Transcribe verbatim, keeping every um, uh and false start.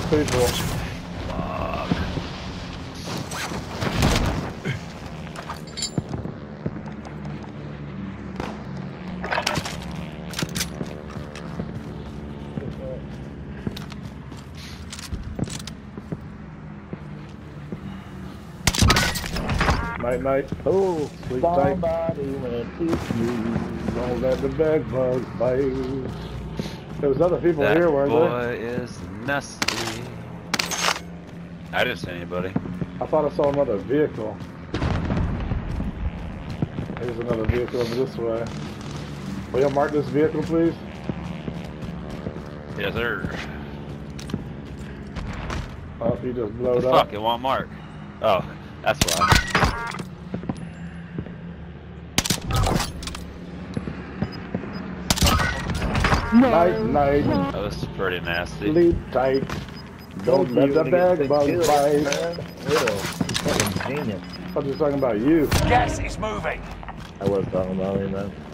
people. Fuck. Night, night. Oh, sleep tight. Somebody went to you. Don't let the bed bugs bite. There was other people That here, weren't boy there? is nasty. I didn't see anybody. I thought I saw another vehicle. There's another vehicle over this way. Will you mark this vehicle, please? Yes, sir. Oh, you just blowed The up. fuck, it won't mark. Oh, that's why. Night, night. That was pretty nasty. Sleep tight. Don't let the bed bugs bite. Little fucking genius. I was just talking about you. Gas is moving. I was talking about him, man.